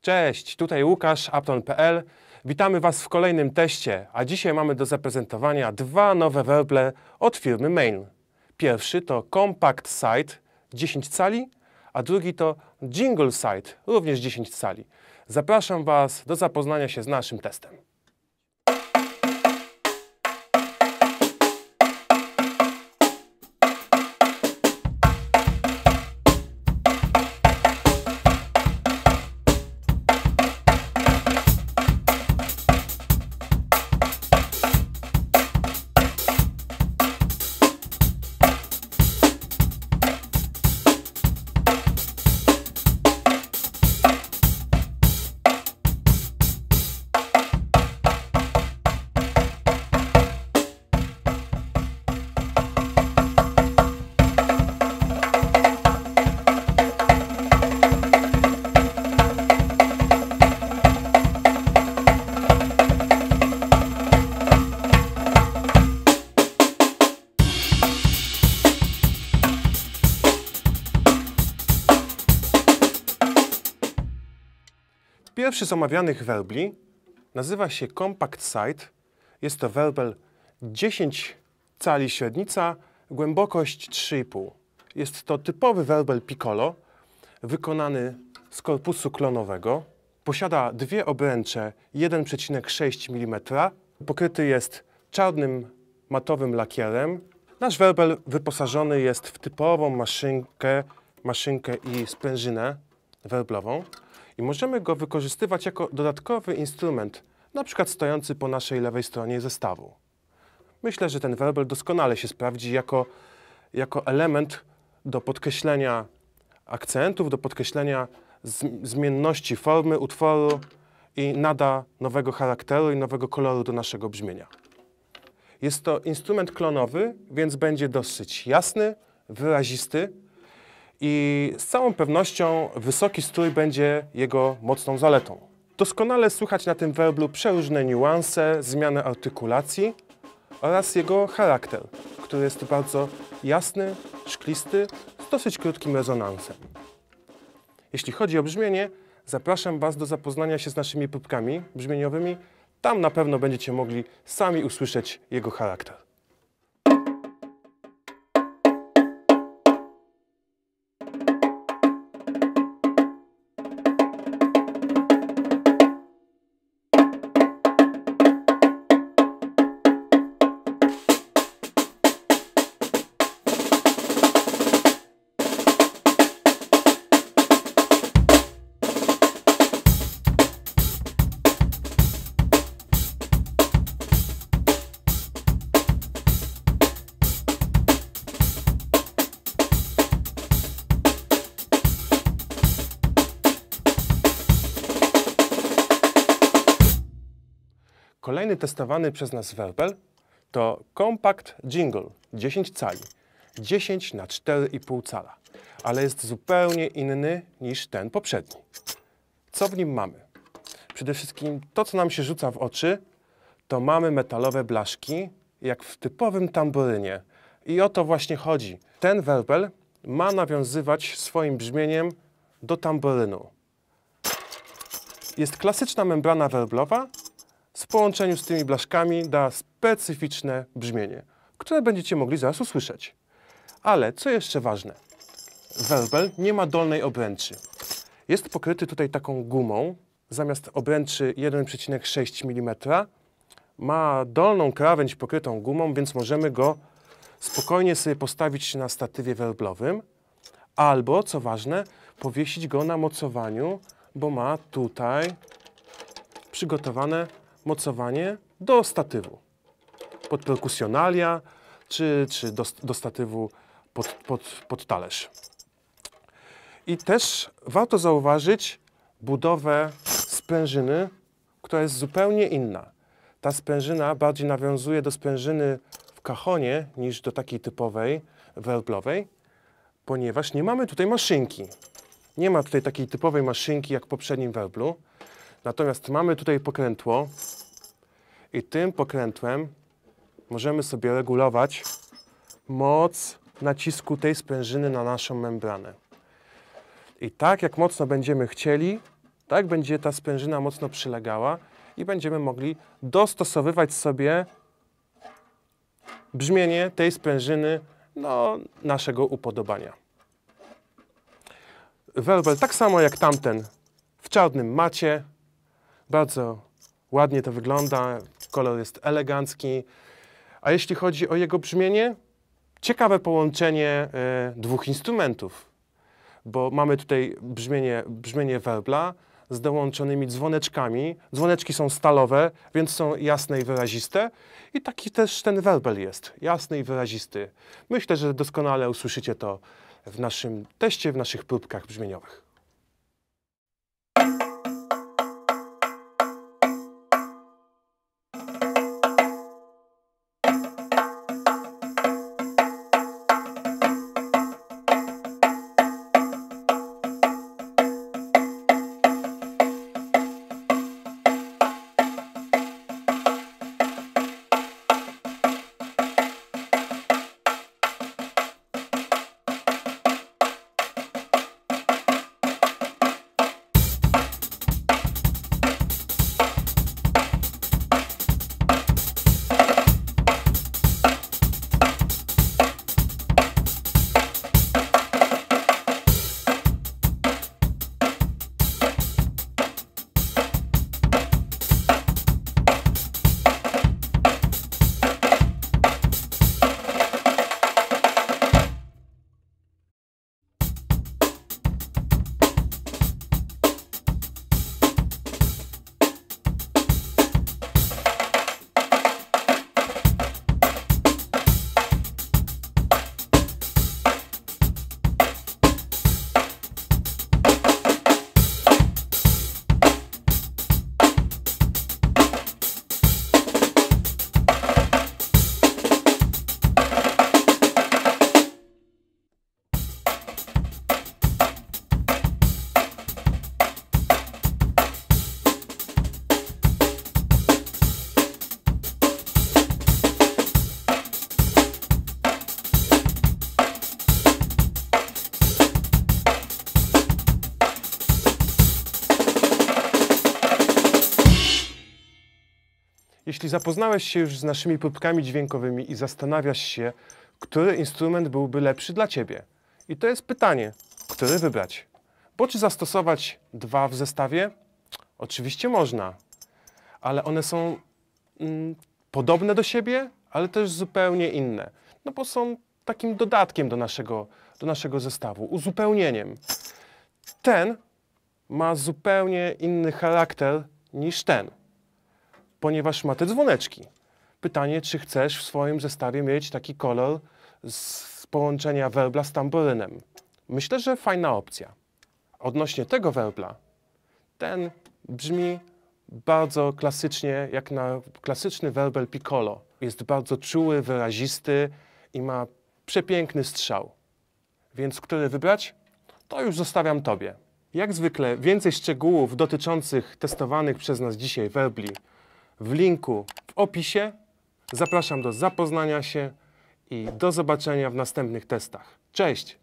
Cześć, tutaj Łukasz, Apton.pl. Witamy Was w kolejnym teście, a dzisiaj mamy do zaprezentowania dwa nowe werble od firmy Main. Pierwszy to Compact Side 10 cali, a drugi to Jingle Side, również 10 cali. Zapraszam Was do zapoznania się z naszym testem. Pierwszy z omawianych werbli nazywa się Compact Side. Jest to werbel 10 cali średnica, głębokość 3,5. Jest to typowy werbel piccolo, wykonany z korpusu klonowego. Posiada dwie obręcze 1,6 mm. Pokryty jest czarnym matowym lakierem. Nasz werbel wyposażony jest w typową maszynkę i sprężynę werblową. I możemy go wykorzystywać jako dodatkowy instrument, na przykład stojący po naszej lewej stronie zestawu. Myślę, że ten werbel doskonale się sprawdzi jako element do podkreślenia akcentów, do podkreślenia zmienności formy utworu i nada nowego charakteru i nowego koloru do naszego brzmienia. Jest to instrument klonowy, więc będzie dosyć jasny, wyrazisty, i z całą pewnością wysoki strój będzie jego mocną zaletą. Doskonale słychać na tym werblu przeróżne niuanse, zmiany artykulacji oraz jego charakter, który jest bardzo jasny, szklisty, z dosyć krótkim rezonansem. Jeśli chodzi o brzmienie, zapraszam Was do zapoznania się z naszymi próbkami brzmieniowymi. Tam na pewno będziecie mogli sami usłyszeć jego charakter. Kolejny testowany przez nas werbel to Compact Jingle 10 cali, 10 na 4,5 cala, ale jest zupełnie inny niż ten poprzedni. Co w nim mamy? Przede wszystkim to, co nam się rzuca w oczy, to mamy metalowe blaszki, jak w typowym tamburynie. I o to właśnie chodzi. Ten werbel ma nawiązywać swoim brzmieniem do tamburynu. Jest klasyczna membrana werblowa, w połączeniu z tymi blaszkami da specyficzne brzmienie, które będziecie mogli zaraz usłyszeć. Ale co jeszcze ważne, werbel nie ma dolnej obręczy. Jest pokryty tutaj taką gumą. Zamiast obręczy 1,6 mm ma dolną krawędź pokrytą gumą, więc możemy go spokojnie sobie postawić na statywie werblowym albo, co ważne, powiesić go na mocowaniu, bo ma tutaj przygotowane mocowanie do statywu, pod perkusjonalia czy do statywu pod talerz. I też warto zauważyć budowę sprężyny, która jest zupełnie inna. Ta sprężyna bardziej nawiązuje do sprężyny w cajonie niż do takiej typowej werblowej, ponieważ nie mamy tutaj maszynki. Nie ma tutaj takiej typowej maszynki jak w poprzednim werblu. Natomiast mamy tutaj pokrętło i tym pokrętłem możemy sobie regulować moc nacisku tej sprężyny na naszą membranę. I tak jak mocno będziemy chcieli, tak? Będzie ta sprężyna mocno przylegała i będziemy mogli dostosowywać sobie brzmienie tej sprężyny do naszego upodobania. Werbel tak samo jak tamten w czarnym macie. Bardzo ładnie to wygląda, kolor jest elegancki. A jeśli chodzi o jego brzmienie, ciekawe połączenie dwóch instrumentów, bo mamy tutaj brzmienie werbla z dołączonymi dzwoneczkami. Dzwoneczki są stalowe, więc są jasne i wyraziste. I taki też ten werbel jest, jasny i wyrazisty. Myślę, że doskonale usłyszycie to w naszym teście, w naszych próbkach brzmieniowych. Jeśli zapoznałeś się już z naszymi próbkami dźwiękowymi i zastanawiasz się, który instrument byłby lepszy dla Ciebie. I to jest pytanie, który wybrać. Bo czy zastosować dwa w zestawie? Oczywiście można, ale one są podobne do siebie, ale też zupełnie inne. No bo są takim dodatkiem do naszego zestawu, uzupełnieniem. Ten ma zupełnie inny charakter niż ten, ponieważ ma te dzwoneczki. Pytanie, czy chcesz w swoim zestawie mieć taki kolor z połączenia werbla z tamborynem. Myślę, że fajna opcja. Odnośnie tego werbla, ten brzmi bardzo klasycznie, jak na klasyczny werbel piccolo. Jest bardzo czuły, wyrazisty i ma przepiękny strzał. Więc który wybrać? To już zostawiam Tobie. Jak zwykle więcej szczegółów dotyczących testowanych przez nas dzisiaj werbli w linku w opisie. Zapraszam do zapoznania się i do zobaczenia w następnych testach. Cześć!